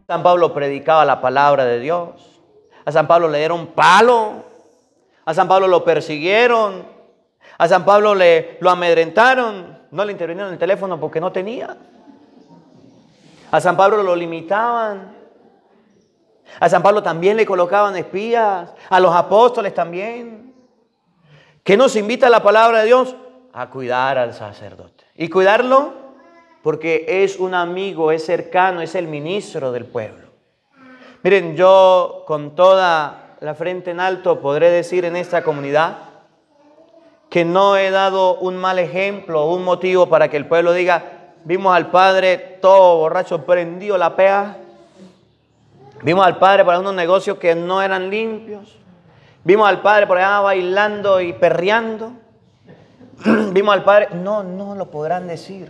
San Pablo predicaba la palabra de Dios. A San Pablo le dieron palo. A San Pablo lo persiguieron. A San Pablo lo amedrentaron. No le intervinieron en el teléfono porque no tenía. A San Pablo lo limitaban. A San Pablo también le colocaban espías. A los apóstoles también. ¿Qué nos invita la palabra de Dios? A cuidar al sacerdote. Y cuidarlo porque es un amigo, es cercano, es el ministro del pueblo. Miren, yo con toda la frente en alto podré decir en esta comunidad que no he dado un mal ejemplo, un motivo para que el pueblo diga: vimos al padre todo borracho, prendido la pea. Vimos al padre para unos negocios que no eran limpios. Vimos al padre por allá bailando y perreando. Vimos al padre. No, no lo podrán decir.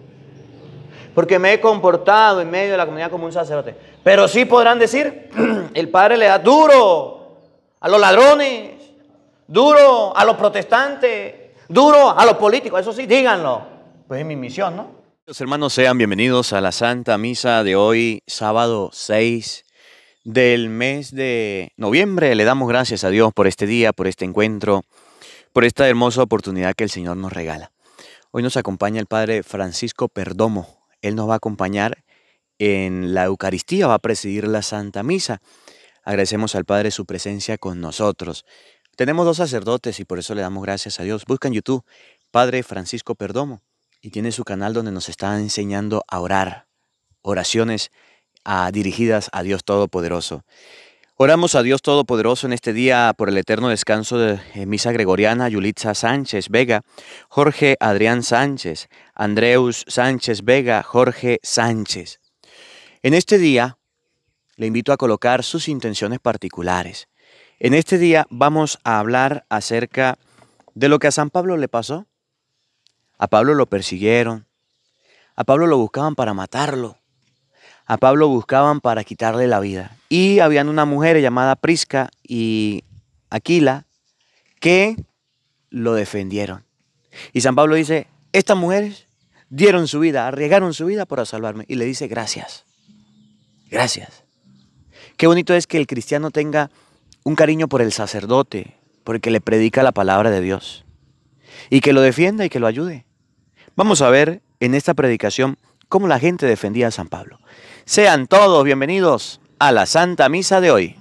Porque me he comportado en medio de la comunidad como un sacerdote. Pero sí podrán decir: el padre le da duro a los ladrones, duro a los protestantes, duro a los políticos. Eso sí, díganlo. Pues es mi misión, ¿no? Los hermanos, sean bienvenidos a la Santa Misa de hoy, sábado 6 del mes de noviembre. Le damos gracias a Dios por este día, por este encuentro, por esta hermosa oportunidad que el Señor nos regala. Hoy nos acompaña el Padre Francisco Perdomo. Él nos va a acompañar en la Eucaristía, va a presidir la Santa Misa. Agradecemos al Padre su presencia con nosotros. Tenemos dos sacerdotes y por eso le damos gracias a Dios. Busca en YouTube Padre Francisco Perdomo y tiene su canal donde nos está enseñando a orar, oraciones dirigidas a Dios Todopoderoso. Oramos a Dios Todopoderoso en este día por el eterno descanso de Misa Gregoriana, Yulitza Sánchez Vega, Jorge Adrián Sánchez, Andreus Sánchez Vega, Jorge Sánchez. En este día le invito a colocar sus intenciones particulares. En este día vamos a hablar acerca de lo que a San Pablo le pasó. A Pablo lo persiguieron, a Pablo lo buscaban para matarlo, a Pablo buscaban para quitarle la vida. Y habían una mujer llamada Prisca y Aquila que lo defendieron. Y San Pablo dice: estas mujeres dieron su vida, arriesgaron su vida para salvarme. Y le dice: gracias, gracias. Qué bonito es que el cristiano tenga un cariño por el sacerdote, porque le predica la palabra de Dios. Y que lo defienda y que lo ayude. Vamos a ver en esta predicación cómo la gente defendía a San Pablo. Sean todos bienvenidos a la Santa Misa de hoy.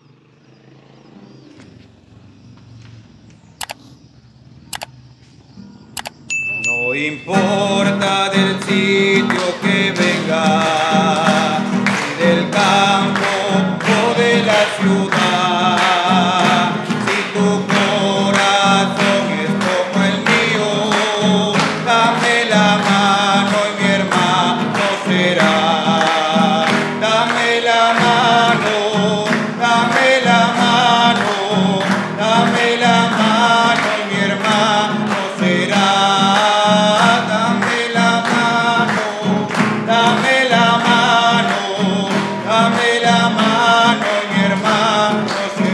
No importa del sitio que venga, ni del campo o de la ciudad, si tu corazón es como el mío, dame la mano y mi hermano será. Dame la mano, dame la mano, dame la mano y mi hermano será. Dame la mano, dame la mano, dame la mano y mi hermano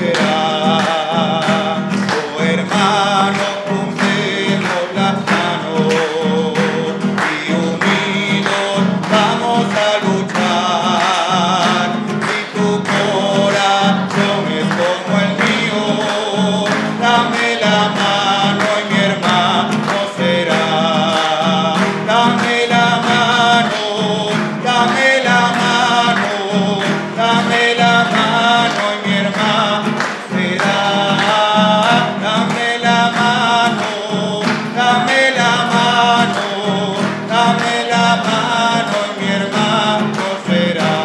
será. Oh hermano, juntemos las manos y unidos vamos a luchar. Si tu corazón es como el mío, dame la mano y mi hermano será. Dame la mano, dame la mano, dame la mano y mi hermano será. Dame la mano, dame la mano, dame la mano y mi hermano será.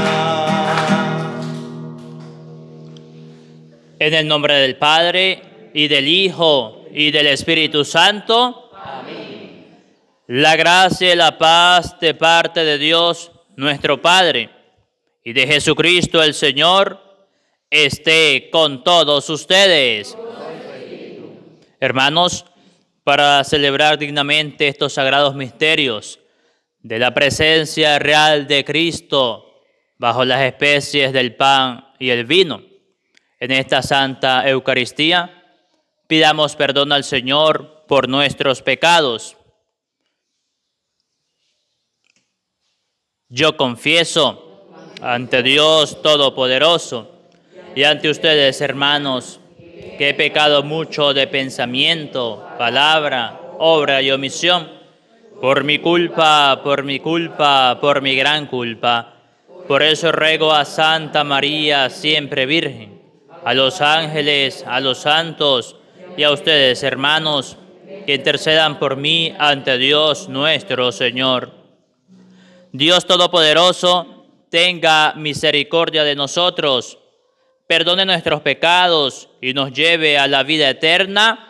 En el nombre del Padre, y del Hijo, y del Espíritu Santo. Amén. La gracia y la paz de parte de Dios, nuestro Padre, y de Jesucristo el Señor, esté con todos ustedes. Hermanos, para celebrar dignamente estos sagrados misterios de la presencia real de Cristo bajo las especies del pan y el vino, en esta Santa Eucaristía, pidamos perdón al Señor por nuestros pecados. Yo confieso ante Dios Todopoderoso y ante ustedes, hermanos, que he pecado mucho de pensamiento, palabra, obra y omisión, por mi culpa, por mi gran culpa. Por eso ruego a Santa María, siempre Virgen, a los ángeles, a los santos y a ustedes, hermanos, que intercedan por mí ante Dios nuestro Señor. Dios Todopoderoso, tenga misericordia de nosotros, perdone nuestros pecados y nos lleve a la vida eterna.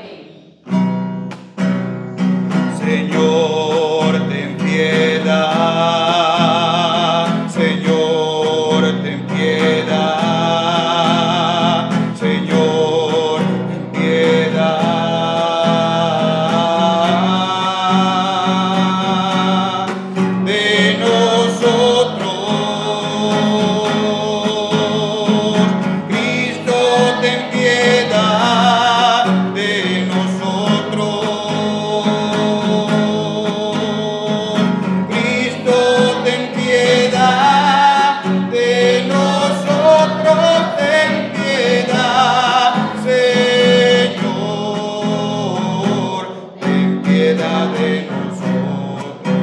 Señor, ten piedad. Señor, ten piedad. Señor, ten piedad de nosotros. Cristo, ten piedad de nosotros. Cristo, ten piedad de nosotros, ten piedad, Señor, ten piedad de nosotros.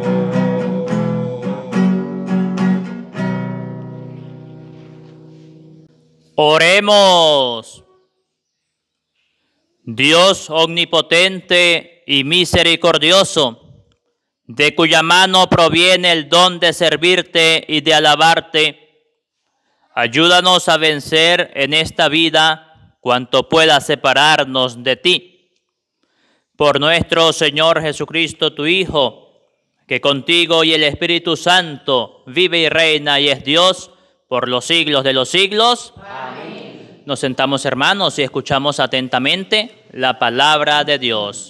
Oremos. Dios omnipotente y misericordioso, de cuya mano proviene el don de servirte y de alabarte, ayúdanos a vencer en esta vida cuanto pueda separarnos de ti. Por nuestro Señor Jesucristo, tu Hijo, que contigo y el Espíritu Santo vive y reina y es Dios por los siglos de los siglos. Amén. Nos sentamos, hermanos, y escuchamos atentamente la palabra de Dios.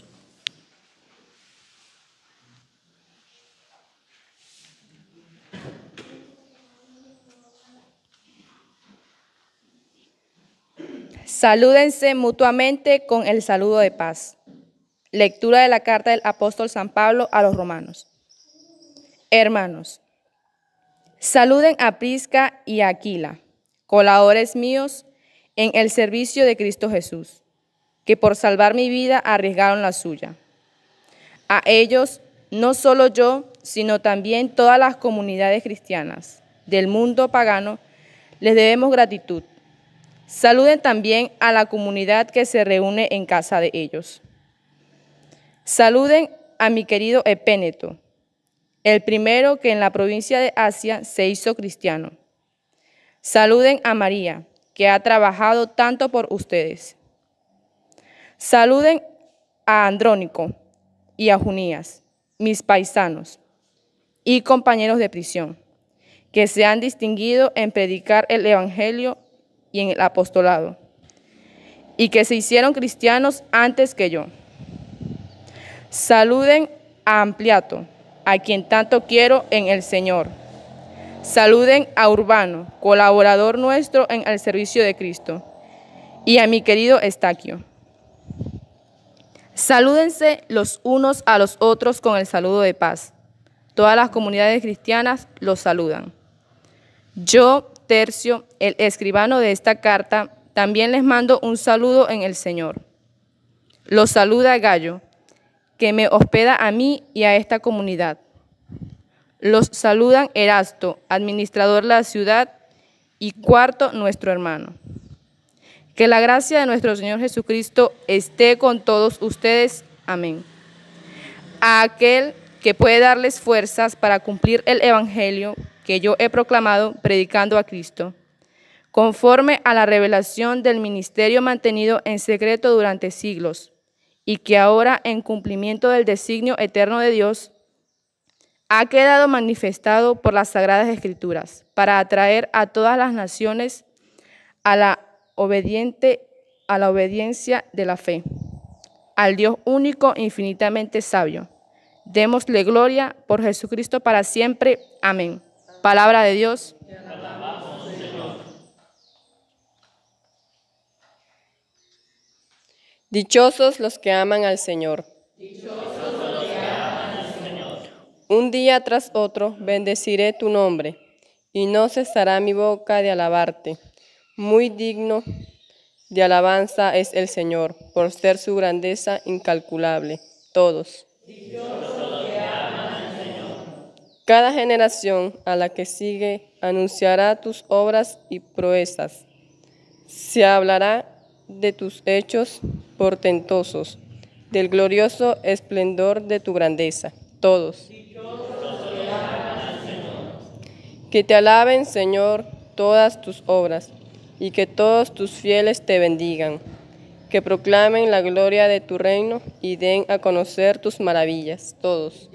Salúdense mutuamente con el saludo de paz. Lectura de la carta del apóstol San Pablo a los romanos. Hermanos, saluden a Prisca y a Aquila, colaboradores míos en el servicio de Cristo Jesús, que por salvar mi vida arriesgaron la suya. A ellos, no solo yo, sino también todas las comunidades cristianas del mundo pagano, les debemos gratitud. Saluden también a la comunidad que se reúne en casa de ellos. Saluden a mi querido Epéneto, el primero que en la provincia de Asia se hizo cristiano. Saluden a María, que ha trabajado tanto por ustedes. Saluden a Andrónico y a Junías, mis paisanos y compañeros de prisión, que se han distinguido en predicar el Evangelio y en el apostolado, y que se hicieron cristianos antes que yo. Saluden a Ampliato, a quien tanto quiero en el Señor. Saluden a Urbano, colaborador nuestro en el servicio de Cristo, y a mi querido Estaquio. Salúdense los unos a los otros con el saludo de paz. Todas las comunidades cristianas los saludan. Yo, Tercio, el escribano de esta carta, también les mando un saludo en el Señor. Los saluda Gallo, que me hospeda a mí y a esta comunidad. Los saludan Erasto, administrador de la ciudad, y Cuarto, nuestro hermano. Que la gracia de nuestro Señor Jesucristo esté con todos ustedes. Amén. A aquel que puede darles fuerzas para cumplir el Evangelio que yo he proclamado predicando a Cristo, conforme a la revelación del ministerio mantenido en secreto durante siglos, y que ahora, en cumplimiento del designio eterno de Dios, ha quedado manifestado por las Sagradas Escrituras, para atraer a todas las naciones a la obediencia de la fe, al Dios único, infinitamente sabio. Démosle gloria por Jesucristo para siempre. Amén. Palabra de Dios. Dichosos los que aman al Señor. Un día tras otro bendeciré tu nombre y no cesará mi boca de alabarte. Muy digno de alabanza es el Señor, por ser su grandeza incalculable. Todos. Cada generación a la que sigue anunciará tus obras y proezas. Se hablará de tus hechos portentosos, del glorioso esplendor de tu grandeza. Todos. Que te alaben, Señor, todas tus obras, y que todos tus fieles te bendigan. Que proclamen la gloria de tu reino y den a conocer tus maravillas. Todos.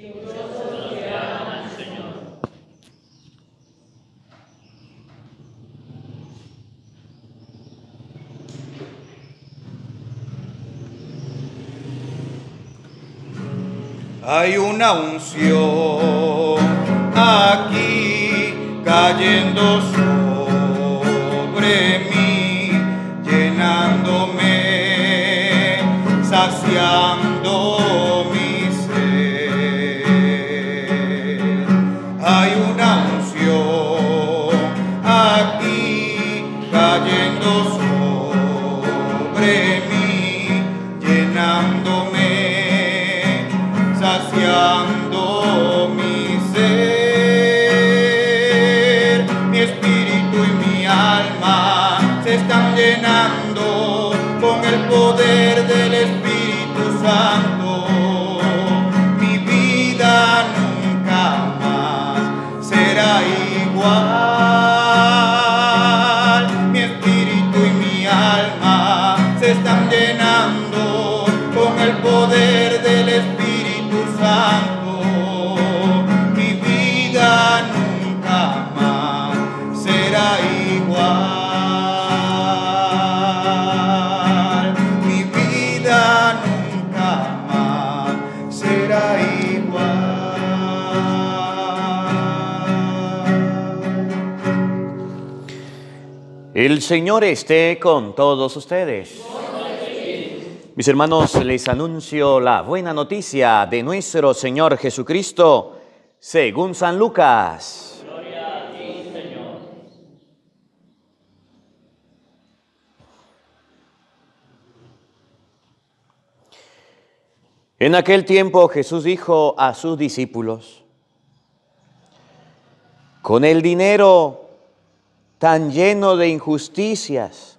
Hay una unción aquí cayendo sobre mí, llenándome, saciando mi ser. Hay una unción aquí cayendo sobre mí, llenándome, saciando mi ser. Mi espíritu y mi alma se están llenando con el poder del Espíritu Santo. Mi vida nunca más será igual. Mi espíritu y mi alma se están llenando con el poder del Espíritu Santo. Mi vida nunca más será igual. Mi vida nunca más será igual. El Señor esté con todos ustedes. Mis hermanos, les anuncio la buena noticia de nuestro Señor Jesucristo, según San Lucas. Gloria a ti, Señor. En aquel tiempo Jesús dijo a sus discípulos: con el dinero tan lleno de injusticias,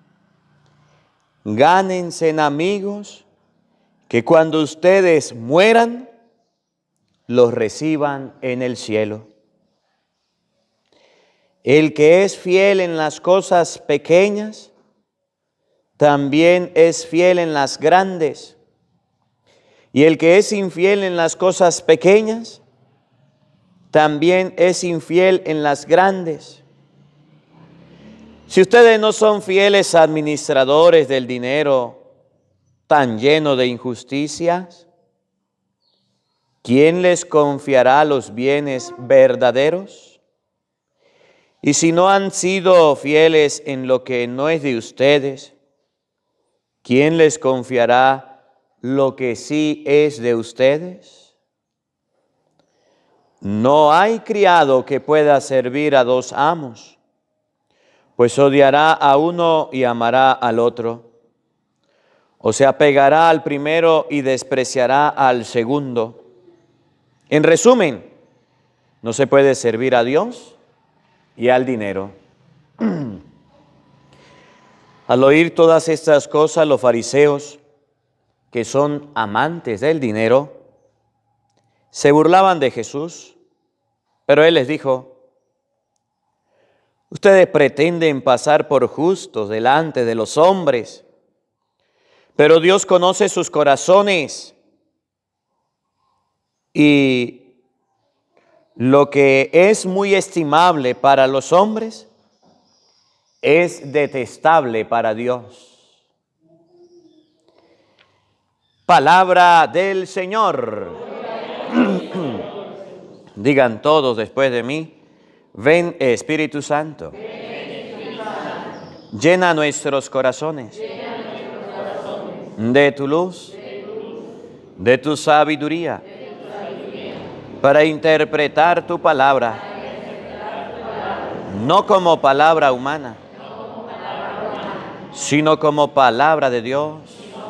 gánense en amigos que cuando ustedes mueran, los reciban en el cielo. El que es fiel en las cosas pequeñas, también es fiel en las grandes. Y el que es infiel en las cosas pequeñas, también es infiel en las grandes. Si ustedes no son fieles administradores del dinero tan lleno de injusticias, ¿quién les confiará los bienes verdaderos? Y si no han sido fieles en lo que no es de ustedes, ¿quién les confiará lo que sí es de ustedes? No hay criado que pueda servir a dos amos, pues odiará a uno y amará al otro, o se apegará al primero y despreciará al segundo. En resumen, no se puede servir a Dios y al dinero. Al oír todas estas cosas, los fariseos, que son amantes del dinero, se burlaban de Jesús, pero Él les dijo: ustedes pretenden pasar por justos delante de los hombres, pero Dios conoce sus corazones, y lo que es muy estimable para los hombres es detestable para Dios. Palabra del Señor. Digan todos después de mí: ven, Espíritu Santo. Llena nuestros corazones de tu luz, de tu sabiduría, para interpretar tu palabra no como palabra humana, sino como palabra de Dios,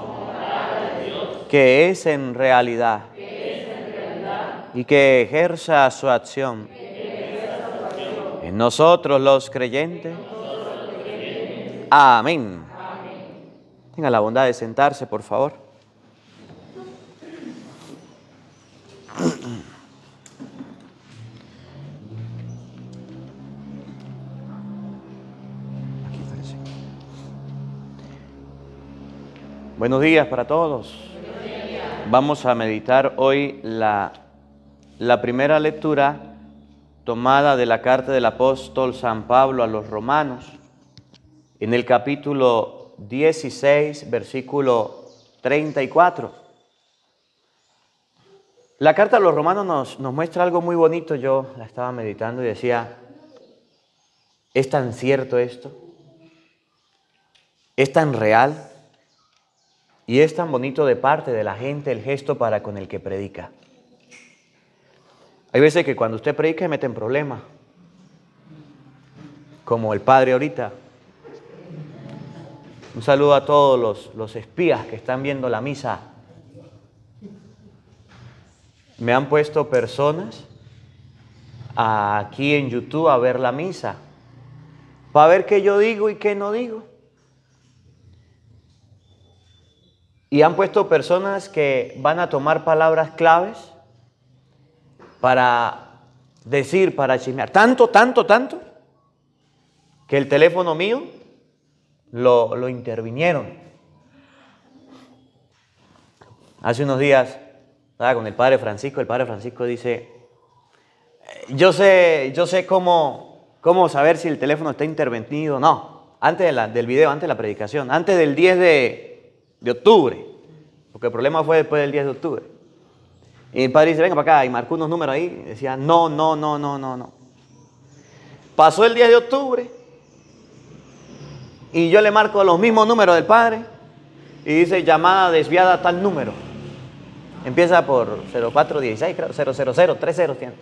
que es en realidad y que ejerza su acción en nosotros los creyentes. Amén. Tenga la bondad de sentarse, por favor. Buenos días para todos. Vamos a meditar hoy la primera lectura tomada de la carta del apóstol San Pablo a los romanos, en el capítulo 16, versículo 34. La carta a los romanos nos muestra algo muy bonito. Yo la estaba meditando y decía, ¿es tan cierto esto? ¿Es tan real? Y es tan bonito de parte de la gente el gesto para con el que predica. Hay veces que cuando usted predica se mete en problemas, como el padre ahorita. Un saludo a todos los espías que están viendo la misa. Me han puesto personas aquí en YouTube a ver la misa, para ver qué yo digo y qué no digo. Y han puesto personas que van a tomar palabras claves para decir, para chismear. Tanto, que el teléfono mío lo intervinieron. Hace unos días estaba con el padre Francisco. El padre Francisco dice, yo sé cómo saber si el teléfono está intervenido o no. Antes del video, antes de la predicación, antes del 10 de octubre, porque el problema fue después del 10 de octubre. Y el padre dice, venga para acá, y marcó unos números ahí, y decía, no. Pasó el 10 de octubre, y yo le marco los mismos números del padre, y dice, llamada desviada a tal número. Empieza por 0416, creo, 000, 3 ceros tiene.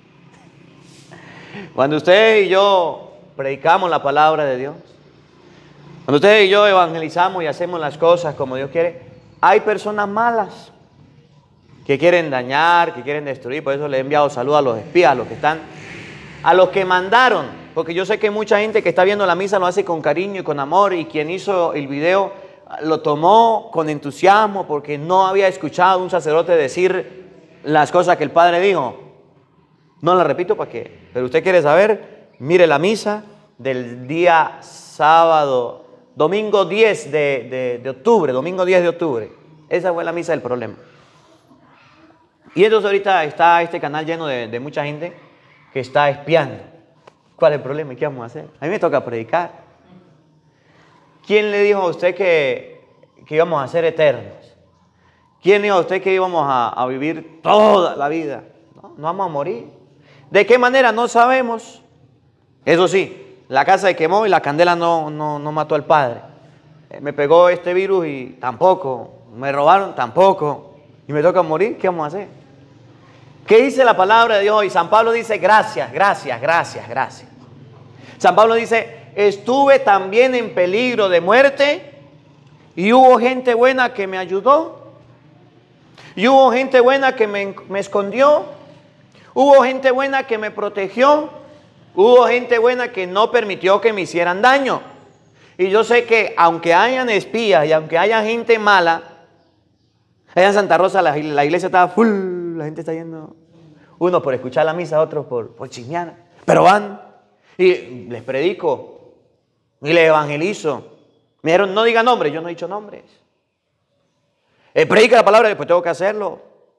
Cuando usted y yo predicamos la palabra de Dios, cuando usted y yo evangelizamos y hacemos las cosas como Dios quiere, hay personas malas que quieren dañar, que quieren destruir. Por eso le he enviado saludos a los espías, a los que mandaron, porque yo sé que mucha gente que está viendo la misa lo hace con cariño y con amor, y quien hizo el video lo tomó con entusiasmo porque no había escuchado a un sacerdote decir las cosas que el padre dijo. No las repito para qué, pero usted quiere saber, mire la misa del día sábado, domingo 10 de octubre, domingo 10 de octubre. Esa fue la misa del problema. Y entonces ahorita está este canal lleno de mucha gente que está espiando. ¿Cuál es el problema y qué vamos a hacer? A mí me toca predicar. ¿Quién le dijo a usted que íbamos a ser eternos? ¿Quién le dijo a usted que íbamos a vivir toda la vida? No vamos a morir. ¿De qué manera? No sabemos. Eso sí, la casa se quemó y la candela no mató al padre. Me pegó este virus y tampoco. Me robaron tampoco. Y me toca morir. ¿Qué vamos a hacer? ¿Qué dice la palabra de Dios hoy? San Pablo dice gracias. San Pablo dice, estuve también en peligro de muerte y hubo gente buena que me ayudó. Y hubo gente buena que me escondió. Hubo gente buena que me protegió. Hubo gente buena que no permitió que me hicieran daño. Y yo sé que aunque hayan espías y aunque haya gente mala, allá en Santa Rosa la iglesia estaba full, la gente está yendo. Unos por escuchar la misa, otros por chismear. Pero van y les predico y les evangelizo. Me dijeron, no diga nombres. Yo no he dicho nombres. Predica la palabra, pues tengo que hacerlo.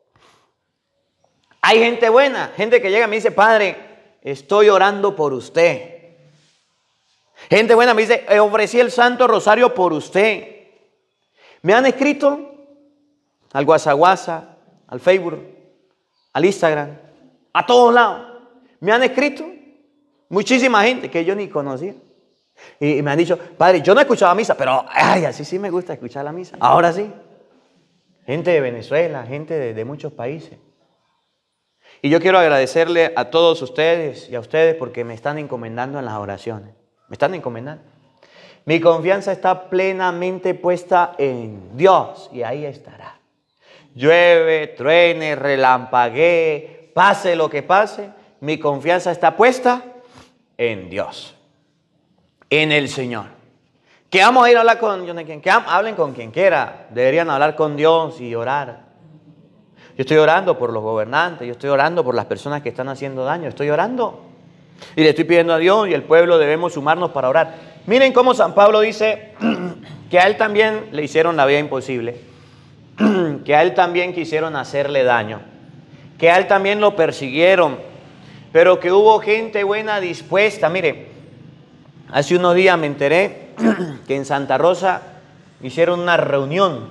Hay gente buena, gente que llega y me dice, padre, estoy orando por usted. Gente buena me dice, ofrecí el Santo Rosario por usted. Me han escrito al WhatsApp, al Facebook, al Instagram, a todos lados. Me han escrito muchísima gente que yo ni conocía. Y me han dicho, padre, yo no he escuchado la misa, pero ay, así sí me gusta escuchar la misa. Ahora sí. Gente de Venezuela, gente de muchos países. Y yo quiero agradecerle a todos ustedes y a ustedes porque me están encomendando en las oraciones. Me están encomendando. Mi confianza está plenamente puesta en Dios y ahí estará. Llueve, truene, relampaguee, pase lo que pase, mi confianza está puesta en Dios, en el Señor. Que vamos a ir a hablar con quien, que hablen con quien quiera. Deberían hablar con Dios y orar. Yo estoy orando por los gobernantes, yo estoy orando por las personas que están haciendo daño, estoy orando. Y le estoy pidiendo a Dios y el pueblo debemos sumarnos para orar. Miren cómo San Pablo dice que a él también le hicieron la vida imposible, que a él también quisieron hacerle daño, que a él también lo persiguieron, pero que hubo gente buena dispuesta. Mire, hace unos días me enteré que en Santa Rosa hicieron una reunión.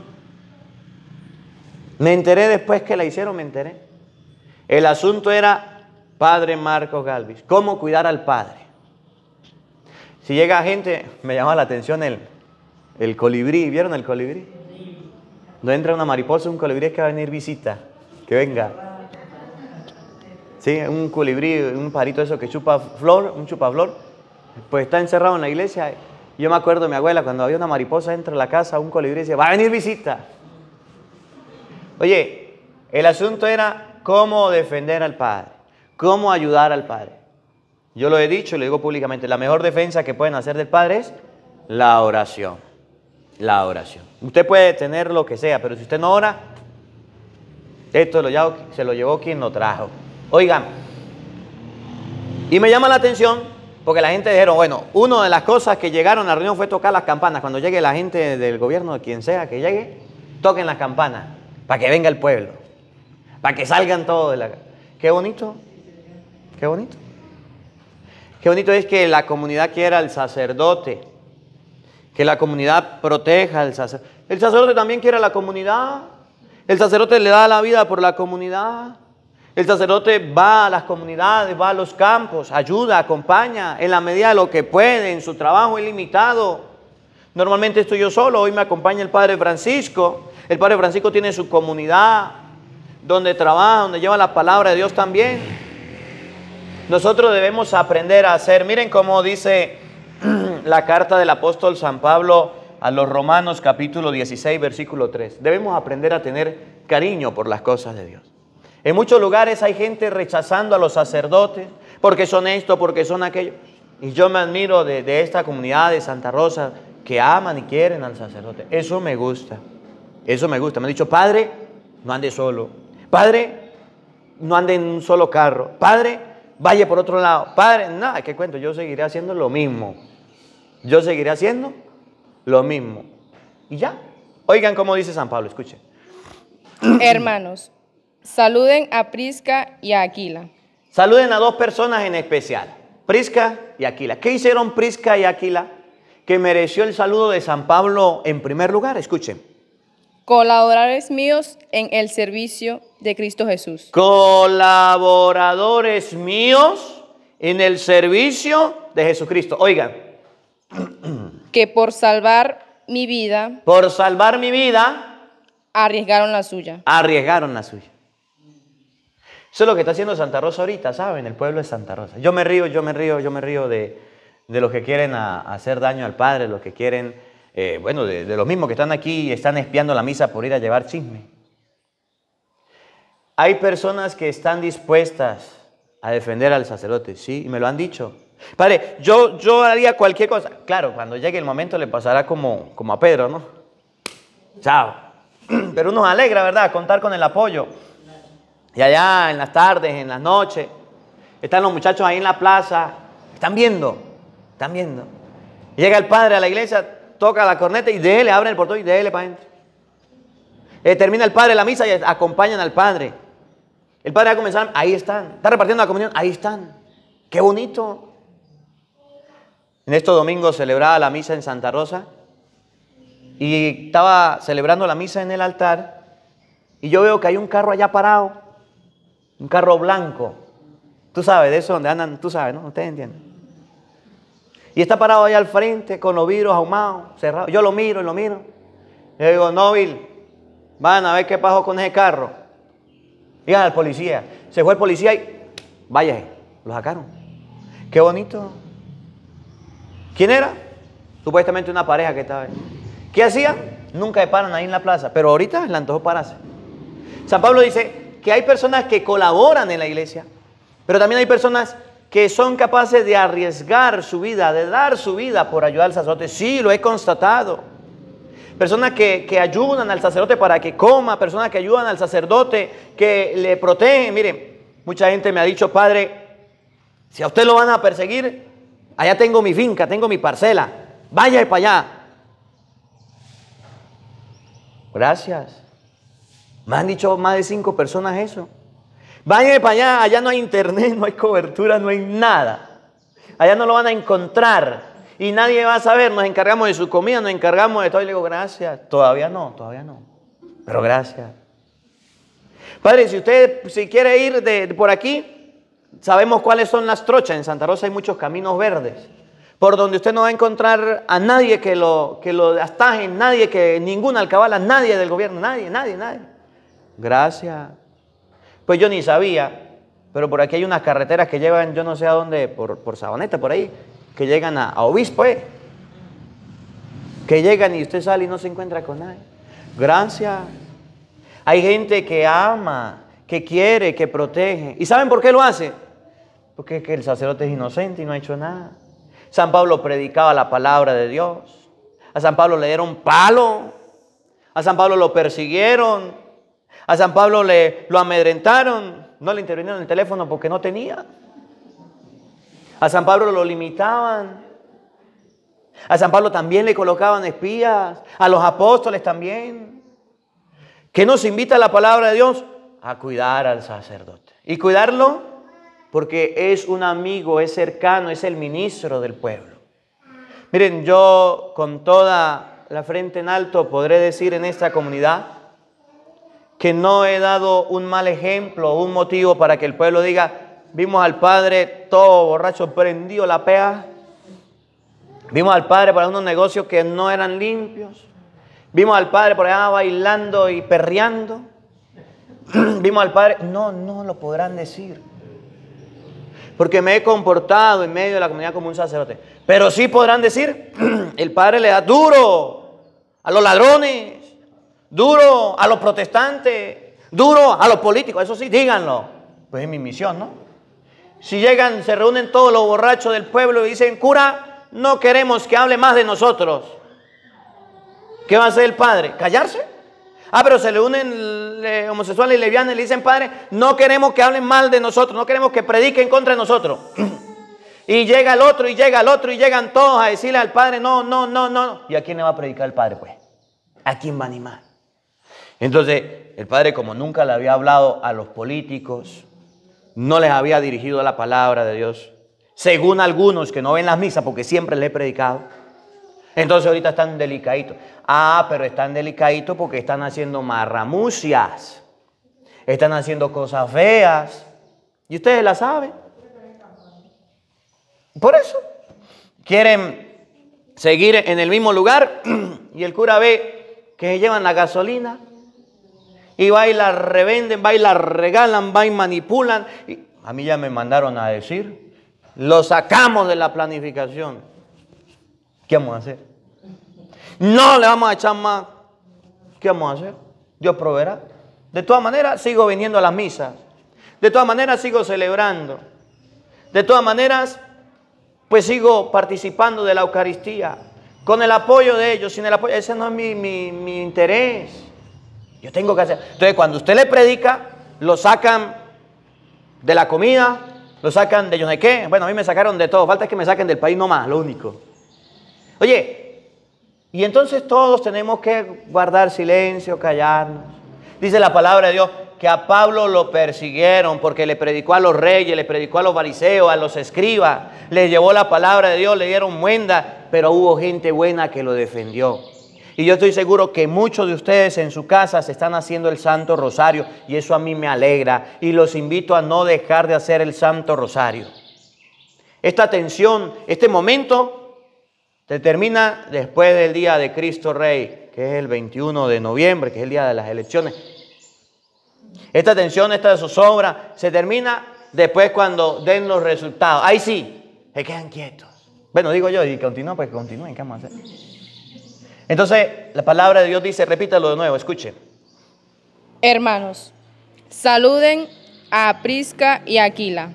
Me enteré después que la hicieron, me enteré. El asunto era Padre Marcos Galvis, cómo cuidar al Padre. Si llega gente, me llama la atención el colibrí. ¿Vieron el colibrí? No entra una mariposa, un colibrí es que va a venir visita. Que venga. Sí, un colibrí, un pajarito eso que chupa flor, un chupaflor. Pues está encerrado en la iglesia. Yo me acuerdo de mi abuela, cuando había una mariposa dentro de la casa, un colibrí decía, va a venir visita. Oye, el asunto era cómo defender al Padre, cómo ayudar al Padre. Yo lo he dicho y lo digo públicamente, la mejor defensa que pueden hacer del Padre es la oración. La oración. Usted puede tener lo que sea, pero si usted no ora, esto se lo llevó quien lo trajo. Oigan, y me llama la atención porque la gente dijeron, bueno, una de las cosas que llegaron a la reunión fue tocar las campanas. Cuando llegue la gente del gobierno, de quien sea que llegue, toquen las campanas para que venga el pueblo, para que salgan todos de la... Qué bonito, qué bonito. Qué bonito es que la comunidad quiera al sacerdote, que la comunidad proteja al sacerdote. El sacerdote también quiere a la comunidad. El sacerdote le da la vida por la comunidad. El sacerdote va a las comunidades, va a los campos, ayuda, acompaña en la medida de lo que puede, en su trabajo ilimitado. Normalmente estoy yo solo, hoy me acompaña el Padre Francisco. El Padre Francisco tiene su comunidad, donde trabaja, donde lleva la palabra de Dios también. Nosotros debemos aprender a hacer, miren cómo dice la carta del apóstol San Pablo a los Romanos capítulo 16, versículo 3. Debemos aprender a tener cariño por las cosas de Dios. En muchos lugares hay gente rechazando a los sacerdotes porque son esto, porque son aquello. Y yo me admiro de esta comunidad de Santa Rosa que aman y quieren al sacerdote. Eso me gusta. Eso me gusta. Me han dicho, padre, no ande solo. Padre, no ande en un solo carro. Padre, vaya por otro lado. Padre, nada, ¿qué cuento? Yo seguiré haciendo lo mismo. Yo seguiré haciendo lo mismo. Y ya. Oigan cómo dice San Pablo, escuchen. Hermanos, saluden a Prisca y a Aquila. Saluden a dos personas en especial, Prisca y Aquila. ¿Qué hicieron Prisca y Aquila que mereció el saludo de San Pablo en primer lugar? Escuchen. Colaboradores míos en el servicio de Cristo Jesús. Colaboradores míos en el servicio de Jesucristo. Oigan. Que por salvar mi vida. Por salvar mi vida. Arriesgaron la suya. Arriesgaron la suya. Eso es lo que está haciendo Santa Rosa ahorita, ¿saben? El pueblo de Santa Rosa. Yo me río de los que quieren hacer daño al Padre, los que quieren... de los mismos que están aquí y están espiando la misa por ir a llevar chisme. Hay personas que están dispuestas a defender al sacerdote, sí, y me lo han dicho. Padre, yo haría cualquier cosa. Claro, cuando llegue el momento le pasará como a Pedro, ¿no? Chao. Pero uno se alegra, ¿verdad? Contar con el apoyo. Y allá en las tardes, en las noches, están los muchachos ahí en la plaza, están viendo. Llega el padre a la iglesia, toca la corneta y déjele, abren el portón y déjele para adentro. Termina el padre la misa y acompañan al padre. El padre va a comenzar, ahí están. Está repartiendo la comunión, ahí están. ¡Qué bonito! En estos domingos celebraba la misa en Santa Rosa y estaba celebrando la misa en el altar y yo veo que hay un carro allá parado, un carro blanco. Tú sabes de eso, donde andan, tú sabes, ¿no? Ustedes entienden. Y está parado ahí al frente con los vidrios ahumados, cerrados. Yo lo miro. Yo digo, Nóbil, van a ver qué pasó con ese carro. Digan al policía. Se fue el policía y vaya, lo sacaron. Qué bonito. ¿Quién era? Supuestamente una pareja que estaba ahí. ¿Qué hacían? Nunca se paran ahí en la plaza, pero ahorita le antojó pararse. San Pablo dice que hay personas que colaboran en la iglesia, pero también hay personas que son capaces de arriesgar su vida, de dar su vida por ayudar al sacerdote. Sí, lo he constatado. Personas que ayudan al sacerdote para que coma, personas que ayudan al sacerdote, que le protegen. Miren, mucha gente me ha dicho, padre, si a usted lo van a perseguir, allá tengo mi finca, tengo mi parcela, vaya para allá. Gracias. Me han dicho más de 5 personas eso. Váyanme para allá, allá no hay internet, no hay cobertura, no hay nada. Allá no lo van a encontrar y nadie va a saber, nos encargamos de su comida, nos encargamos de todo. Y le digo, gracias. Todavía no, pero gracias. Padre, si usted quiere ir por aquí, sabemos cuáles son las trochas. En Santa Rosa hay muchos caminos verdes, por donde usted no va a encontrar a nadie que lo ataje, ninguna alcabala, nadie del gobierno, nadie. Gracias. Pues yo ni sabía, pero por aquí hay unas carreteras que llevan, yo no sé a dónde, por Sabaneta, por ahí, que llegan a Obispo, que llegan y usted sale y no se encuentra con nadie. Gracias. Hay gente que ama, que quiere, que protege. ¿Y saben por qué lo hace? Porque es que el sacerdote es inocente y no ha hecho nada. San Pablo predicaba la palabra de Dios. A San Pablo le dieron palo. A San Pablo lo persiguieron. A San Pablo lo amedrentaron. No le intervinieron en el teléfono porque no tenía. A San Pablo lo limitaban. A San Pablo también le colocaban espías. A los apóstoles también. ¿Qué nos invita la palabra de Dios? A cuidar al sacerdote. Y cuidarlo porque es un amigo, es cercano, es el ministro del pueblo. Miren, yo con toda la frente en alto podré decir en esta comunidad que no he dado un mal ejemplo, un motivo para que el pueblo diga, vimos al padre todo borracho, prendido la pea. Vimos al padre para unos negocios que no eran limpios. Vimos al padre por allá bailando y perreando. Vimos al padre, no lo podrán decir. Porque me he comportado en medio de la comunidad como un sacerdote. Pero sí podrán decir, el padre le da duro a los ladrones, duro a los protestantes, duro a los políticos. Eso sí, díganlo. Pues es mi misión, ¿no? Si llegan, se reúnen todos los borrachos del pueblo y dicen, cura, no queremos que hable más de nosotros. ¿Qué va a hacer el padre? ¿Callarse? Pero se le unen homosexuales y lesbianas y le dicen, padre, no queremos que hablen mal de nosotros, no queremos que prediquen contra nosotros. Y llega el otro, y llega el otro, y llegan todos a decirle al padre, no. ¿Y a quién le va a predicar el padre, pues? ¿A quién va a animar? Entonces, el padre, como nunca le había hablado a los políticos, no les había dirigido la palabra de Dios, según algunos que no ven las misas, porque siempre les he predicado. Entonces ahorita están delicaditos. Pero están delicaditos porque están haciendo marramucias. Están haciendo cosas feas. Y ustedes la saben. Por eso. Quieren seguir en el mismo lugar. Y el cura ve que llevan la gasolina. Y va y la revenden, va y la regalan, va y manipulan. Y a mí ya me mandaron a decir, lo sacamos de la planificación. ¿Qué vamos a hacer? No le vamos a echar más. ¿Qué vamos a hacer? Dios proveerá. De todas maneras, sigo viniendo a las misas. De todas maneras, sigo celebrando. De todas maneras, pues sigo participando de la Eucaristía. Con el apoyo de ellos, sin el apoyo. Ese no es mi interés. Yo tengo que hacer. Entonces, cuando usted le predica, lo sacan de la comida, lo sacan de yo no sé qué. Bueno, a mí me sacaron de todo. Falta que me saquen del país nomás, lo único. Oye, y entonces todos tenemos que guardar silencio, callarnos. Dice la palabra de Dios que a Pablo lo persiguieron porque le predicó a los reyes, le predicó a los fariseos, a los escribas, les llevó la palabra de Dios, le dieron muenda, pero hubo gente buena que lo defendió. Y yo estoy seguro que muchos de ustedes en su casa se están haciendo el Santo Rosario y eso a mí me alegra y los invito a no dejar de hacer el Santo Rosario. Esta tensión, este momento se termina después del día de Cristo Rey, que es el 21 de noviembre, que es el día de las elecciones. Esta atención, esta zozobra, se termina después cuando den los resultados. Ahí sí, se quedan quietos. Bueno, digo yo, y continúa, pues continúen, ¿qué vamos a hacer? Entonces, la palabra de Dios dice, repítalo de nuevo, escuche. Hermanos, saluden a Prisca y Aquila,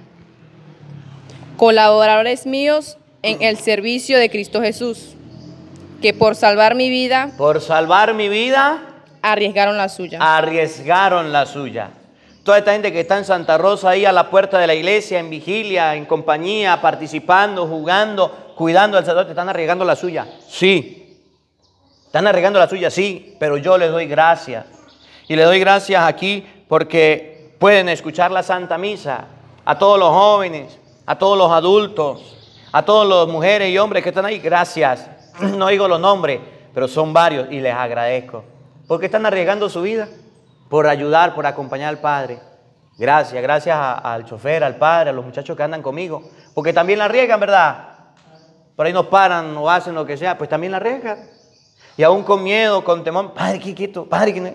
colaboradores míos en el servicio de Cristo Jesús, que por salvar mi vida, arriesgaron la suya. Arriesgaron la suya. Toda esta gente que está en Santa Rosa, ahí a la puerta de la iglesia, en vigilia, en compañía, participando, jugando, cuidando al sacerdote, están arriesgando la suya. Sí. Están arriesgando la suya, sí, pero yo les doy gracias. Y les doy gracias aquí porque pueden escuchar la Santa Misa. A todos los jóvenes, a todos los adultos, a todas las mujeres y hombres que están ahí, gracias. No digo los nombres, pero son varios y les agradezco. Porque están arriesgando su vida por ayudar, por acompañar al Padre. Gracias, gracias al chofer, al Padre, a los muchachos que andan conmigo. Porque también la arriesgan, ¿verdad? Por ahí nos paran o hacen lo que sea, pues también la arriesgan. Y aún con miedo, con temor, Padre, ¿qué quieto? Padre, ¿qué no?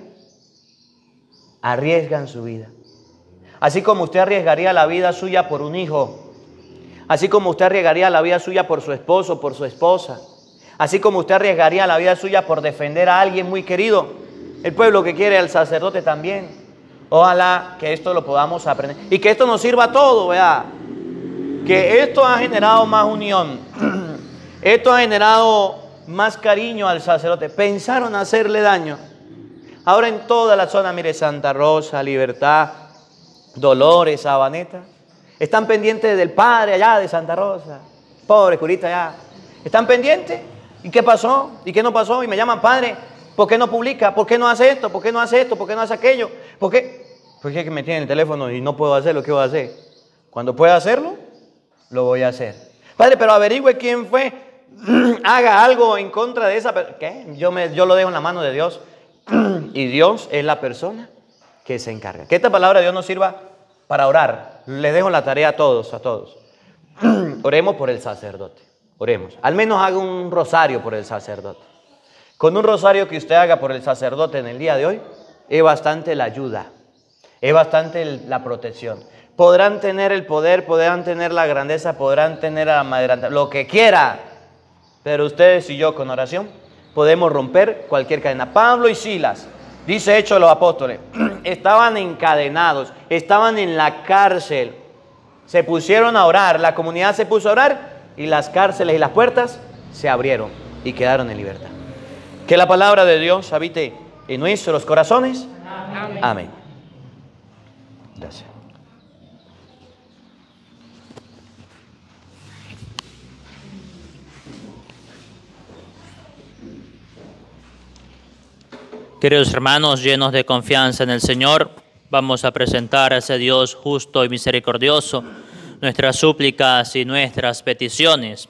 Arriesgan su vida. Así como usted arriesgaría la vida suya por un hijo. Así como usted arriesgaría la vida suya por su esposo, por su esposa. Así como usted arriesgaría la vida suya por defender a alguien muy querido. El pueblo que quiere al sacerdote también. Ojalá que esto lo podamos aprender. Y que esto nos sirva a todos, ¿verdad? Que esto ha generado más unión. Esto ha generado más cariño al sacerdote. Pensaron hacerle daño. Ahora en toda la zona, mire, Santa Rosa, Libertad, Dolores, Sabaneta, están pendientes del padre allá de Santa Rosa. Pobre curita allá. ¿Están pendientes? ¿Y qué pasó? ¿Y qué no pasó? Y me llaman, padre, ¿por qué no publica? ¿Por qué no hace esto? ¿Por qué no hace esto? ¿Por qué no hace aquello? ¿Por qué? Porque es que me tienen el teléfono y no puedo hacerlo. ¿Qué voy a hacer? Cuando pueda hacerlo, lo voy a hacer. Padre, pero averigüe quién fue. Haga algo en contra de esa persona. ¿Qué? Yo lo dejo en la mano de Dios. Y Dios es la persona que se encarga. Que esta palabra de Dios nos sirva para orar. Les dejo la tarea a todos, a todos. Oremos por el sacerdote. Oremos. Al menos haga un rosario por el sacerdote. Con un rosario que usted haga por el sacerdote en el día de hoy, es bastante la ayuda. Es bastante la protección. Podrán tener el poder, podrán tener la grandeza, podrán tener la madera, lo que quiera. Pero ustedes y yo con oración podemos romper cualquier cadena. Pablo y Silas, dice Hechos de los Apóstoles, estaban encadenados, estaban en la cárcel. Se pusieron a orar, la comunidad se puso a orar y las cárceles y las puertas se abrieron y quedaron en libertad. Que la palabra de Dios habite en nuestros corazones. Amén. Amén. Gracias. Queridos hermanos, llenos de confianza en el Señor, vamos a presentar a ese Dios justo y misericordioso nuestras súplicas y nuestras peticiones.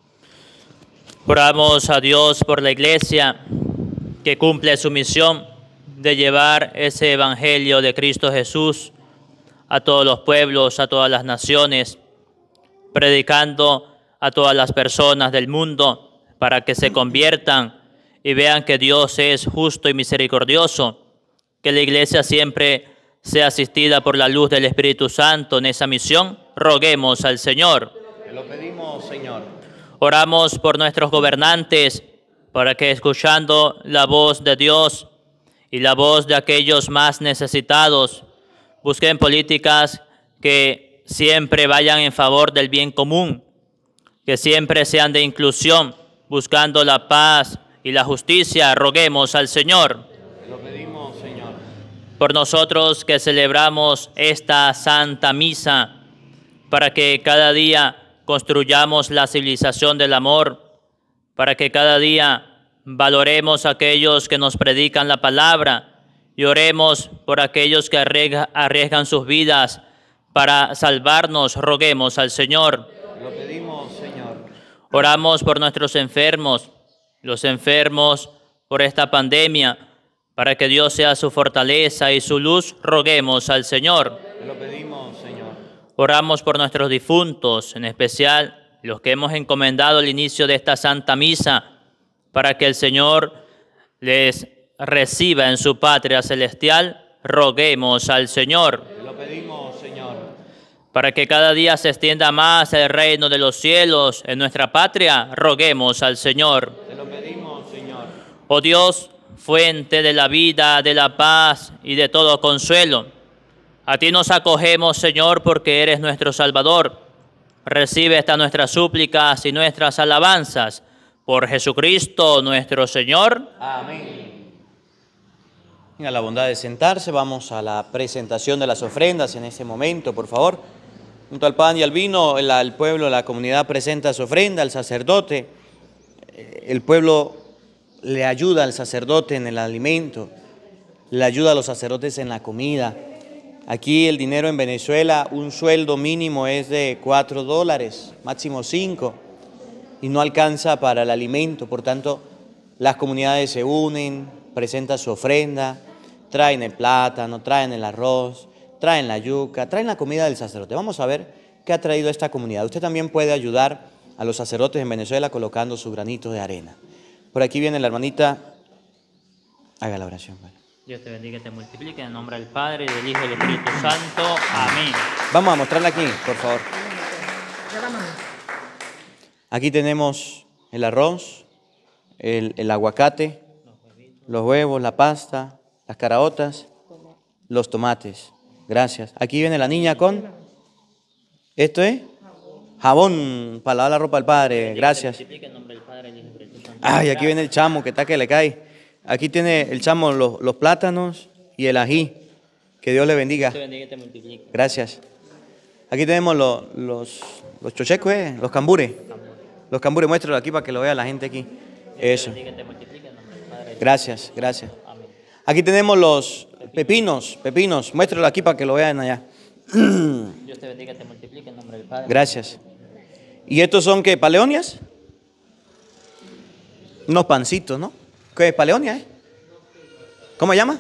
Oramos a Dios por la Iglesia que cumple su misión de llevar ese Evangelio de Cristo Jesús a todos los pueblos, a todas las naciones, predicando a todas las personas del mundo para que se conviertan y vean que Dios es justo y misericordioso, que la Iglesia siempre sea asistida por la luz del Espíritu Santo en esa misión. Roguemos al Señor. Te lo pedimos, Señor. Oramos por nuestros gobernantes, para que escuchando la voz de Dios y la voz de aquellos más necesitados, busquen políticas que siempre vayan en favor del bien común, que siempre sean de inclusión, buscando la paz y la justicia. Roguemos al Señor. Lo pedimos, Señor. Por nosotros que celebramos esta Santa Misa, para que cada día construyamos la civilización del amor, para que cada día valoremos a aquellos que nos predican la palabra y oremos por aquellos que arriesgan sus vidas para salvarnos. Roguemos al Señor. Lo pedimos, Señor. Oramos por nuestros enfermos, los enfermos por esta pandemia, para que Dios sea su fortaleza y su luz. Roguemos al Señor. Lo pedimos, Señor. Oramos por nuestros difuntos, en especial los que hemos encomendado al inicio de esta Santa Misa, para que el Señor les reciba en su patria celestial. roguemos al Señor. Te lo pedimos, Señor. Para que cada día se extienda más el reino de los cielos en nuestra patria, roguemos al Señor. Te lo pedimos, Señor. Oh Dios, fuente de la vida, de la paz y de todo consuelo, a ti nos acogemos, Señor, porque eres nuestro Salvador. Recibe estas nuestras súplicas y nuestras alabanzas por Jesucristo nuestro Señor. Amén. Tenga la bondad de sentarse. Vamos a la presentación de las ofrendas en este momento, por favor. Junto al pan y al vino, el pueblo, la comunidad presenta su ofrenda al sacerdote. El pueblo le ayuda al sacerdote en el alimento, le ayuda a los sacerdotes en la comida. Aquí el dinero en Venezuela, un sueldo mínimo es de $4, máximo 5, y no alcanza para el alimento. Por tanto, las comunidades se unen, presentan su ofrenda, traen el plátano, traen el arroz, traen la yuca, traen la comida del sacerdote. Vamos a ver qué ha traído esta comunidad. Usted también puede ayudar a los sacerdotes en Venezuela colocando su granito de arena. Por aquí viene la hermanita. Haga la oración. Vale. Dios te bendiga y te multiplique en el nombre del Padre, del Hijo y del Espíritu Santo. Amén. Vamos a mostrarla aquí, por favor. Aquí tenemos el arroz, el aguacate, los huevos, la pasta, las caraotas, los tomates. Gracias. Aquí viene la niña con... ¿Esto es? Jabón para lavar la ropa al Padre. Gracias. Ay, aquí viene el chamo que está que le cae. Aquí tiene el chamo los plátanos y el ají. Que Dios le bendiga. Gracias. Aquí tenemos los chochecos, los cambures. Los cambures, muéstralo aquí para que lo vea la gente aquí. Eso. Gracias, gracias. Aquí tenemos los pepinos. Muéstralo aquí para que lo vean allá. Dios te bendiga y te multiplique en nombre del Padre. Gracias. ¿Y estos son qué? ¿Paleonias? Unos pancitos, ¿no? ¿Qué es paleonia? ¿Cómo se llama?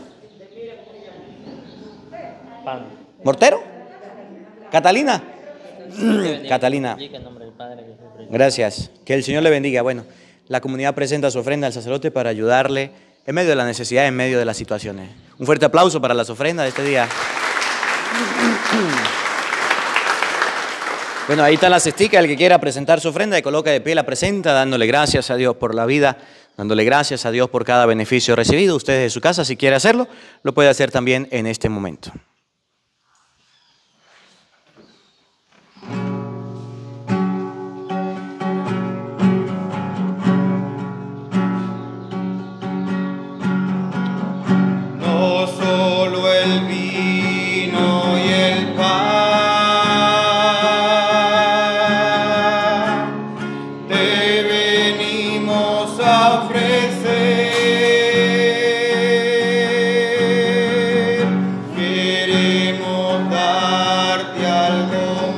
Pan. ¿Mortero? ¿Catalina? Catalina. Gracias. Que el Señor le bendiga. Bueno, la comunidad presenta su ofrenda al sacerdote para ayudarle en medio de la necesidad, en medio de las situaciones. Un fuerte aplauso para las ofrendas de este día. Bueno, ahí está la cestica. El que quiera presentar su ofrenda y coloca de pie la presenta, dándole gracias a Dios por la vida, dándole gracias a Dios por cada beneficio recibido. Usted de su casa, si quiere hacerlo, lo puede hacer también en este momento. No solo el vino y el pan te venimos a ofrecer. Queremos darte algo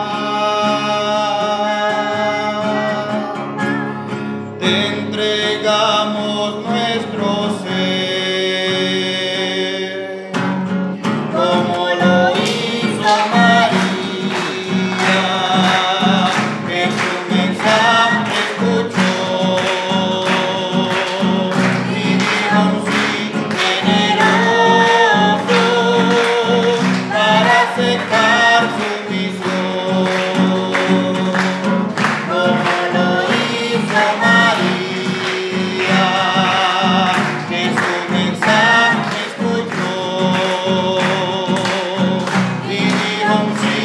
más. Te entregamos nuestro ser. Como lo hizo María, que su mensaje escuchó y dijo un sí generoso para aceptar su misión. Como lo hizo María, que su mensaje escuchó y dijo un sí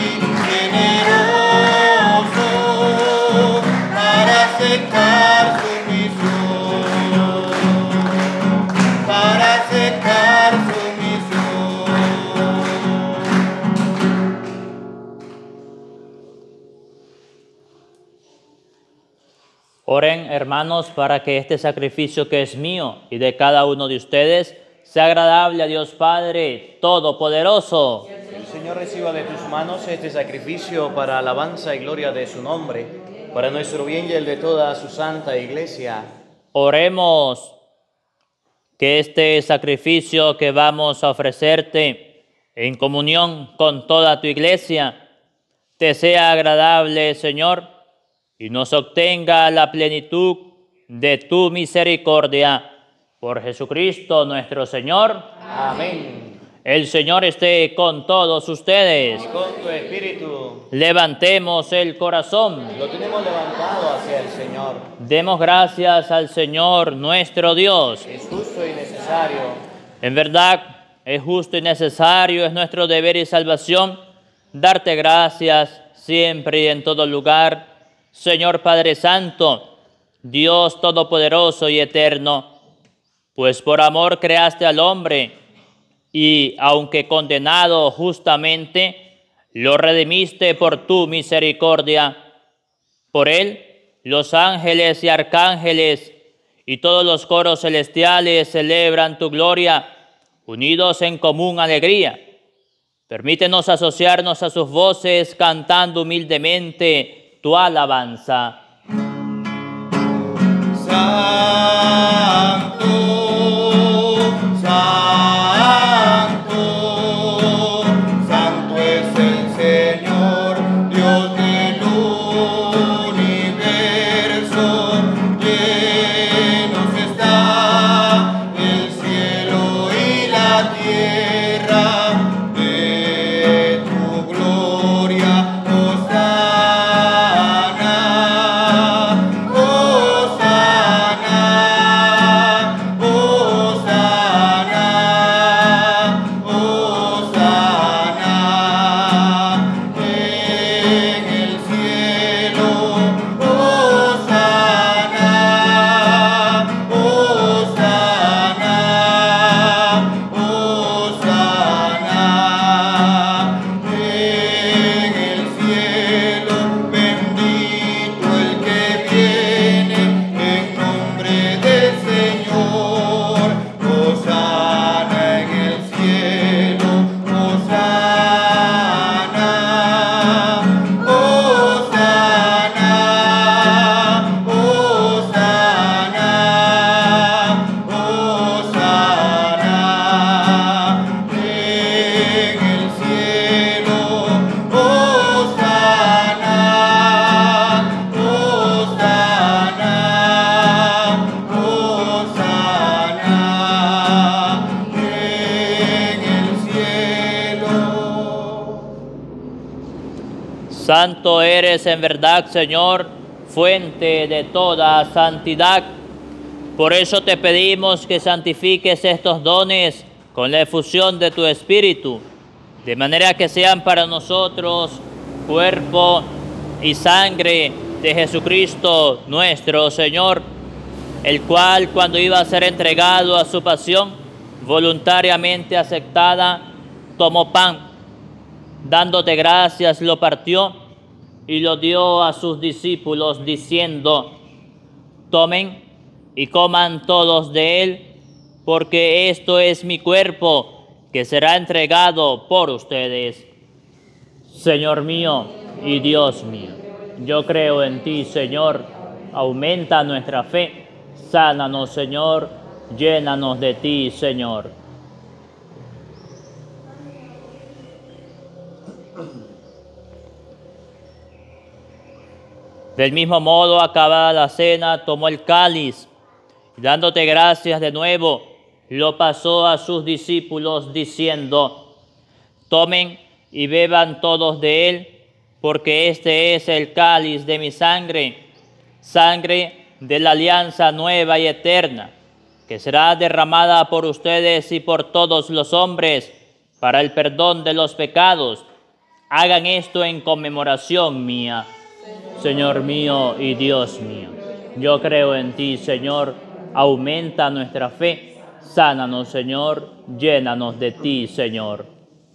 generoso para aceptar su misión, para aceptar su misión. Oren, hermanos, para que este sacrificio que es mío y de cada uno de ustedes sea agradable a Dios Padre Todopoderoso. El Señor reciba de tus manos este sacrificio para alabanza y gloria de su nombre, para nuestro bien y el de toda su santa iglesia. Oremos que este sacrificio que vamos a ofrecerte en comunión con toda tu iglesia te sea agradable, Señor, y nos obtenga la plenitud de tu misericordia. Por Jesucristo nuestro Señor. Amén. El Señor esté con todos ustedes. Y con tu espíritu. Levantemos el corazón. Lo tenemos levantado hacia el Señor. Demos gracias al Señor nuestro Dios. Es justo y necesario. En verdad, es justo y necesario, es nuestro deber y salvación, darte gracias siempre y en todo lugar, Señor Padre Santo, Dios Todopoderoso y Eterno, pues por amor creaste al hombre y, aunque condenado justamente, lo redimiste por tu misericordia. Por él, los ángeles y arcángeles y todos los coros celestiales celebran tu gloria, unidos en común alegría. Permítenos asociarnos a sus voces, cantando humildemente tu alabanza. Santo, santo, santo es el Señor, Dios del universo. Llenos está el cielo y la tierra de tu gloria. Hosana, Hosana, Hosana, Hosana en el cielo. Hosana, Hosana, Hosana en el cielo. Bendito el que viene en nombre del Señor. Hosana en el cielo. Hosana, Hosana, Hosana, Hosana en el cielo. Hosana, Hosana, Hosana en el cielo. Santo eres en verdad, Señor, fuente de toda santidad. Por eso te pedimos que santifiques estos dones con la efusión de tu Espíritu, de manera que sean para nosotros cuerpo y sangre de Jesucristo nuestro Señor, el cual, cuando iba a ser entregado a su pasión voluntariamente aceptada, tomó pan, dándote gracias, lo partió y lo dio a sus discípulos, diciendo: tomen y coman todos de él, porque esto es mi cuerpo, que será entregado por ustedes. Señor mío y Dios mío, yo creo en ti, Señor, aumenta nuestra fe, sánanos, Señor, llénanos de ti, Señor. Del mismo modo, acabada la cena, tomó el cáliz y, dándote gracias de nuevo, lo pasó a sus discípulos diciendo: tomen y beban todos de él, porque este es el cáliz de mi sangre, sangre de la alianza nueva y eterna, que será derramada por ustedes y por todos los hombres para el perdón de los pecados. Hagan esto en conmemoración mía. Señor mío y Dios mío, yo creo en ti, Señor, aumenta nuestra fe, sánanos, Señor, llénanos de ti, Señor.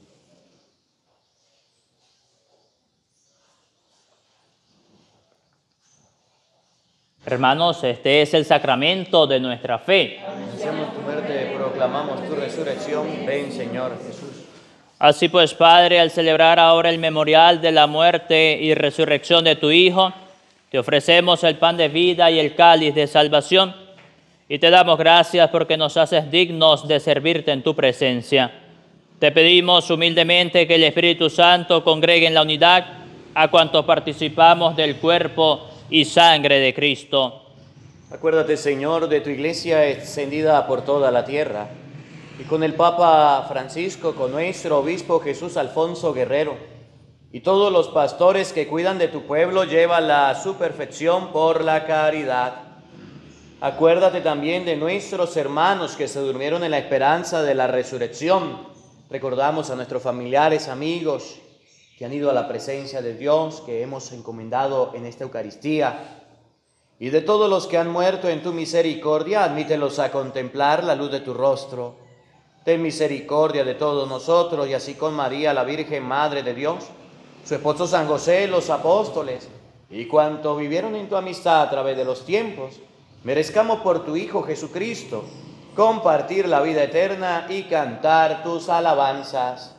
Hermanos, este es el sacramento de nuestra fe. Anunciamos tu muerte, proclamamos tu resurrección. Ven, Señor Jesús. Así pues, Padre, al celebrar ahora el memorial de la muerte y resurrección de tu Hijo, te ofrecemos el pan de vida y el cáliz de salvación, y te damos gracias porque nos haces dignos de servirte en tu presencia. Te pedimos humildemente que el Espíritu Santo congregue en la unidad a cuantos participamos del cuerpo y sangre de Cristo. Acuérdate, Señor, de tu iglesia extendida por toda la tierra, y con el Papa Francisco, con nuestro obispo Jesús Alfonso Guerrero, y todos los pastores que cuidan de tu pueblo, llévala a su perfección por la caridad. Acuérdate también de nuestros hermanos que se durmieron en la esperanza de la resurrección. Recordamos a nuestros familiares, amigos, que han ido a la presencia de Dios, que hemos encomendado en esta Eucaristía. Y de todos los que han muerto en tu misericordia, admítelos a contemplar la luz de tu rostro. Ten misericordia de todos nosotros, y así con María, la Virgen Madre de Dios, su esposo San José, los apóstoles, y cuanto vivieron en tu amistad a través de los tiempos, merezcamos por tu Hijo Jesucristo compartir la vida eterna y cantar tus alabanzas.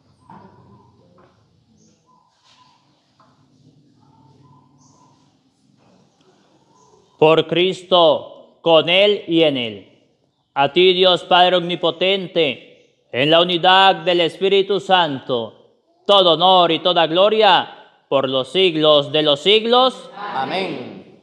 Por Cristo, con Él y en Él. A ti, Dios Padre Omnipotente, en la unidad del Espíritu Santo, todo honor y toda gloria por los siglos de los siglos. Amén.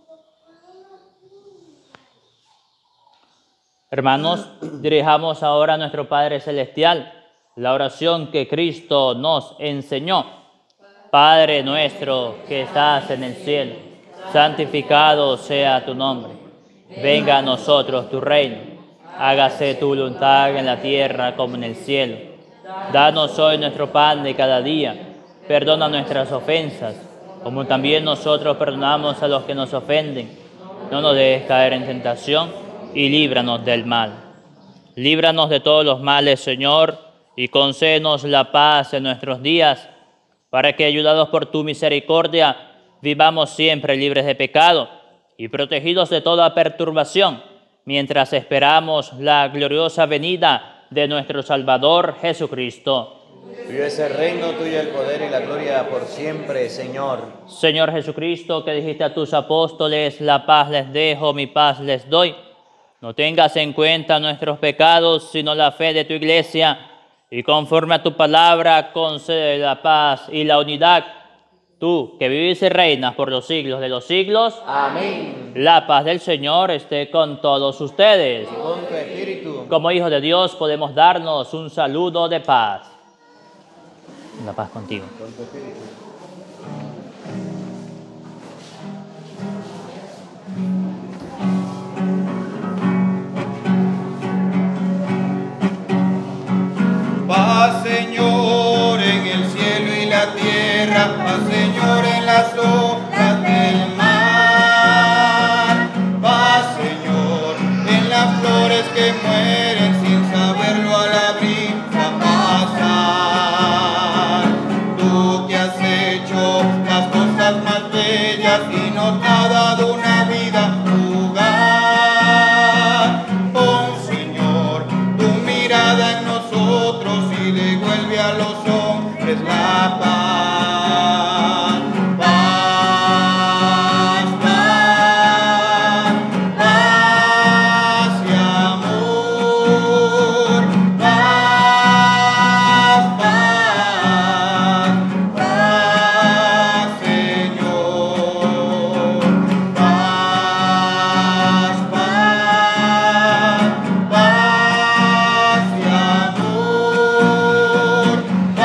Hermanos, dirijamos ahora a nuestro Padre Celestial la oración que Cristo nos enseñó. Padre nuestro que estás en el cielo, santificado sea tu nombre. Venga a nosotros tu reino. Hágase tu voluntad en la tierra como en el cielo. Danos hoy nuestro pan de cada día. Perdona nuestras ofensas, como también nosotros perdonamos a los que nos ofenden. No nos dejes caer en tentación y líbranos del mal. Líbranos de todos los males, Señor, y concédenos la paz en nuestros días, para que, ayudados por tu misericordia, vivamos siempre libres de pecado y protegidos de toda perturbación, mientras esperamos la gloriosa venida de nuestro Salvador Jesucristo. Tuyo es el reino, tuyo el poder y la gloria por siempre, Señor. Señor Jesucristo, que dijiste a tus apóstoles, la paz les dejo, mi paz les doy. No tengas en cuenta nuestros pecados, sino la fe de tu iglesia, y conforme a tu palabra concede la paz y la unidad. Tú, que vives y reinas por los siglos de los siglos. Amén. La paz del Señor esté con todos ustedes. Y con tu espíritu. Como hijos de Dios podemos darnos un saludo de paz. La paz contigo. Con tu espíritu. Paz, Señor, en el cielo y la tierra, paz, Señor, en las olas del mar. Paz, Señor, en las flores que mueren sin saberlo al abrirse a pasar. Tú que has hecho las cosas más bellas y nos has dado una vida fugaz. Pon, Señor, tu mirada en nosotros y devuelve a los hombres la paz. Paz, paz, paz y amor. Paz, paz, paz, Señor. Paz, paz, paz y amor.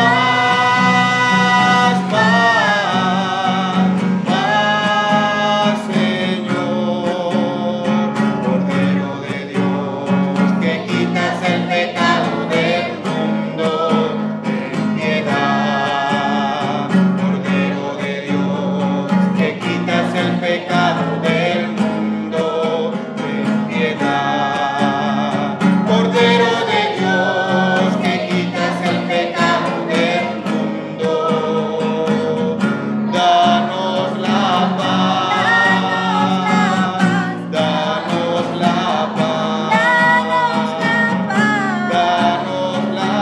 Paz, paz, paz, Señor. Cordero de Dios, que quitas el pecado del mundo, ten piedad. Cordero de Dios, que quitas el pecado del mundo, ten piedad. Cordero de Dios, que quitas el pecado del mundo, danos la paz, danos la paz, danos la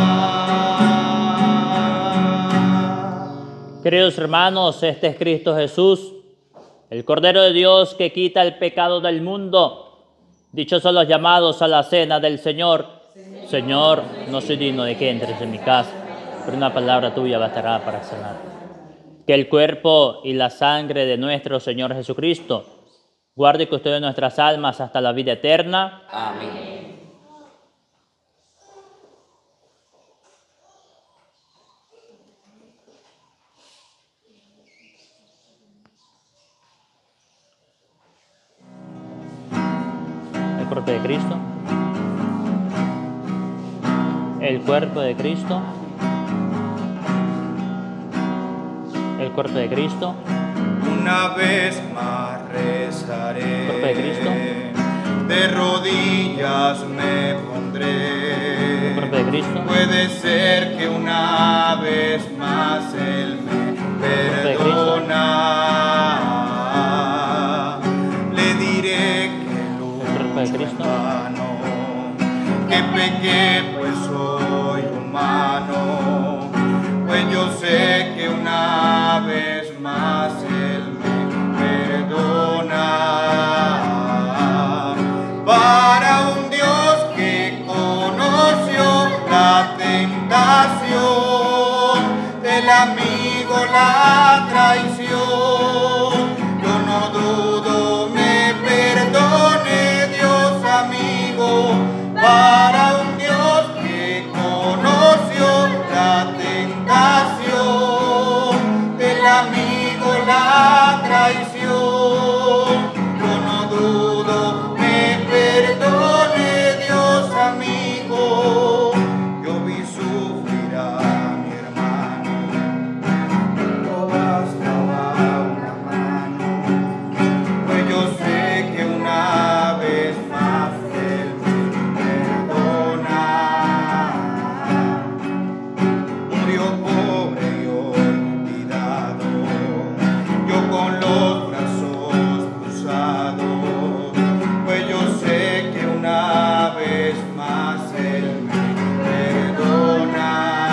paz. Queridos hermanos, este es Cristo Jesús, el Cordero de Dios que quita el pecado del mundo. Dichosos los llamados a la cena del Señor. Señor, no soy digno de que entres en mi casa, pero una palabra tuya bastará para sanar. Que el cuerpo y la sangre de nuestro Señor Jesucristo guarde y custodie nuestras almas hasta la vida eterna. Amén. cuerpo de Cristo. El cuerpo de Cristo. El cuerpo de Cristo. Una vez más rezaré. Cuerpo de Cristo. De rodillas me pondré. El cuerpo de Cristo. Puede ser que una vez más Él me perdona. Le diré que lucha en vano, que pequé pues soy humano, pues yo sé que una vez más Él me perdona. Para un Dios que conoció la tentación del amigo, la traición, yo no dudo me perdone Dios amigo. Para un Dios que conoció la tentación del amigo, la traición, yo no dudo me perdone Dios amigo. Yo vi sufrir a mi hermano, no bastaba una mano, pues yo sé que una vez más Él me perdona. Murió pobre y olvidado, yo con los brazos cruzados, pues yo sé que una vez más Él me perdona.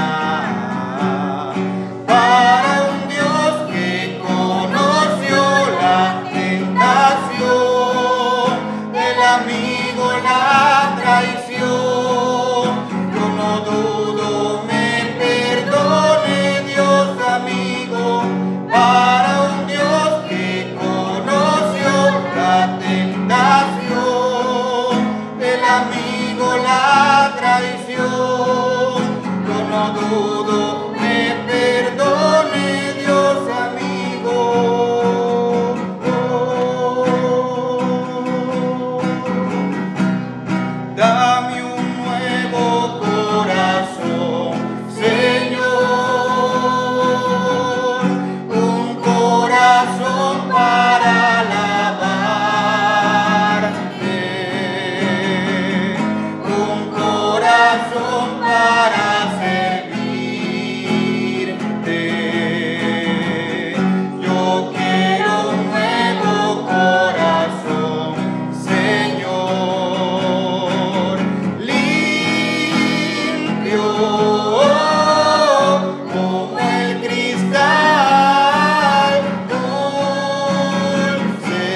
Para un Dios que conoció la tentación del amigo, la traición, yo no dudo me perdone Dios amigo. Para un Dios que conoció la tentación del amigo, la traición, yo no dudo me perdone Dios amigo. Dame un nuevo corazón, Señor, un corazón para alabarte, un corazón para servirte. Yo quiero un nuevo corazón, Señor, limpio como el cristal, dulce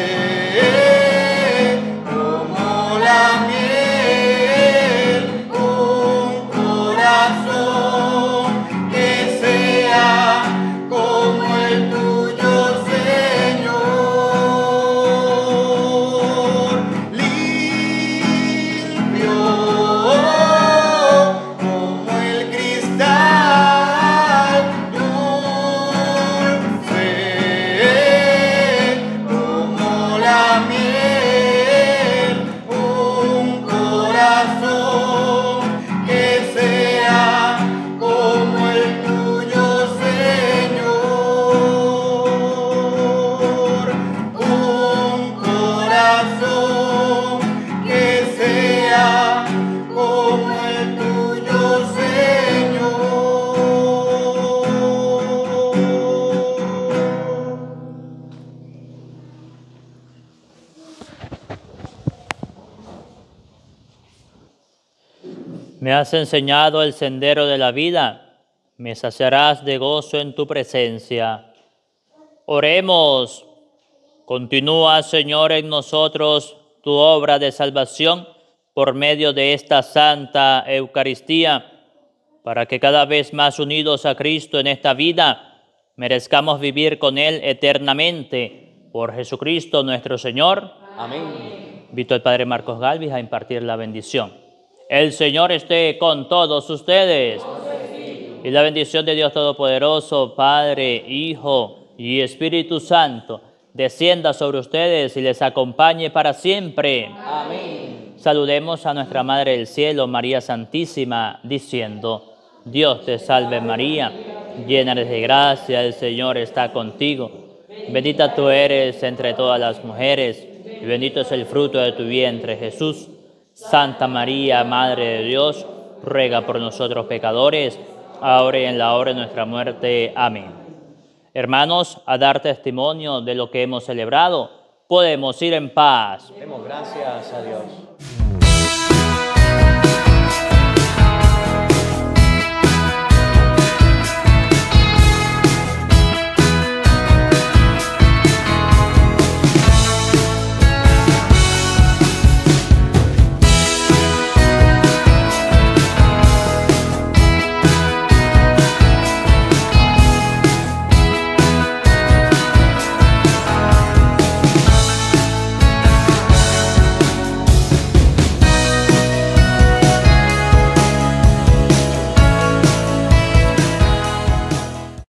como la miel, un corazón que sea como el tuyo, Señor, limpio como el cristal, dulce como la miel, un corazón que sea como el tuyo, Señor, un corazón que sea como el tuyo, Señor. Me has enseñado el sendero de la vida, me saciarás de gozo en tu presencia. Oremos. Continúa, Señor, en nosotros tu obra de salvación por medio de esta Santa Eucaristía, para que cada vez más unidos a Cristo en esta vida, merezcamos vivir con Él eternamente. Por Jesucristo nuestro Señor. Amén. Invito al Padre Marcos Galvis a impartir la bendición. El Señor esté con todos ustedes. Y la bendición de Dios Todopoderoso, Padre, Hijo y Espíritu Santo, descienda sobre ustedes y les acompañe para siempre. Amén. Saludemos a nuestra Madre del Cielo, María Santísima, diciendo: Dios te salve María, llena eres de gracia, el Señor está contigo. Bendita tú eres entre todas las mujeres, y bendito es el fruto de tu vientre, Jesús. Santa María, Madre de Dios, ruega por nosotros pecadores, ahora y en la hora de nuestra muerte. Amén. Hermanos, a dar testimonio de lo que hemos celebrado, podemos ir en paz. Demos gracias a Dios.